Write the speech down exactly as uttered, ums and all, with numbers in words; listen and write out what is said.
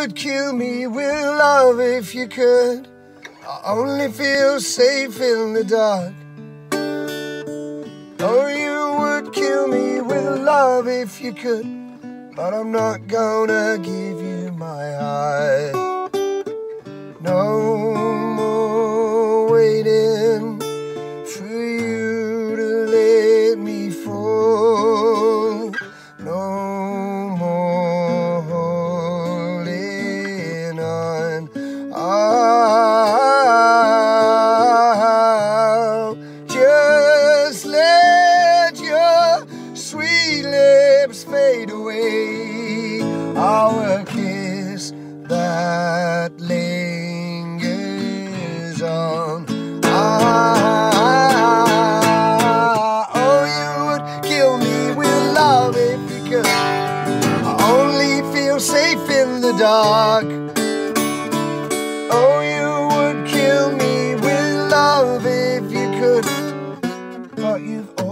would kill me with love if you could. I only feel safe in the dark. Oh, you would kill me with love if you could, but I'm not gonna give you my heart. No more waiting for you to let me fall. No more holding on. I'll just let your sweet lips fade away. Our kiss that lingers on. Ah, oh, you would kill me with love if you could. I only feel safe in the dark. Oh, you would kill me with love if you could, but you've